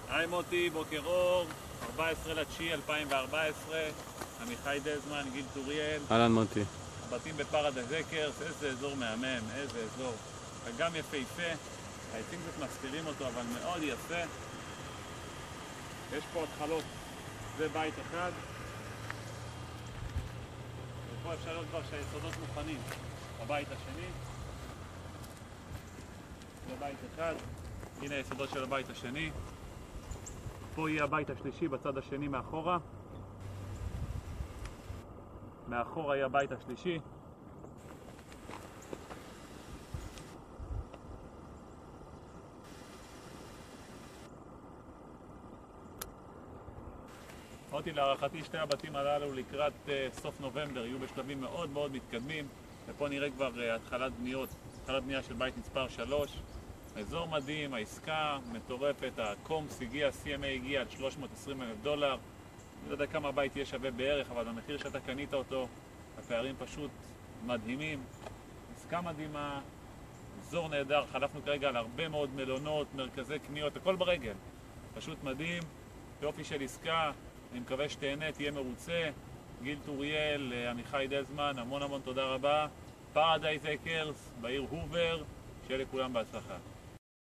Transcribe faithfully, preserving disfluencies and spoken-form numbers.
היי מוטי, בוקר אור, ארבעה עשר לתשיעי אלפיים וארבע עשרה, עמיחי דזמן, גיל טוריאל. אהלן מוטי. בתים בפרדייז אקרס, איזה אזור מהמם, איזה אזור. אגם יפהפה, העצים קצת מסתירים אותו, אבל מאוד יפה. יש פה התחלות, זה בית אחד. ופה אפשר לראות כבר שהיסודות מוכנים. הבית השני. זה בית אחד. הנה היסודות של הבית השני. פה יהיה הבית השלישי בצד השני מאחורה. מאחורה יהיה הבית השלישי. אותי להערכתי שתי הבתים הללו לקראת uh, סוף נובמבר יהיו בשלבים מאוד מאוד מתקדמים, ופה נראה כבר uh, התחלת בניות, התחלת בנייה של בית מספר שלוש. אזור מדהים, העסקה מטורפת, הקומס הגיע, סי אם איי הגיע עד שלוש מאות ועשרים אלף דולר. אני לא יודע כמה הבית יהיה שווה בערך, אבל במחיר שאתה קנית אותו, הפערים פשוט מדהימים. עסקה מדהימה, אזור נהדר, חלפנו כרגע על הרבה מאוד מלונות, מרכזי קניות, הכל ברגל. פשוט מדהים, יופי של עסקה, אני מקווה שתהנה, תהיה מרוצה. גיל טוריאל, עמיחי דזמן, המון המון תודה רבה. פרדייז אקרס, בעיר הובר, שיהיה לכולם בהצלחה.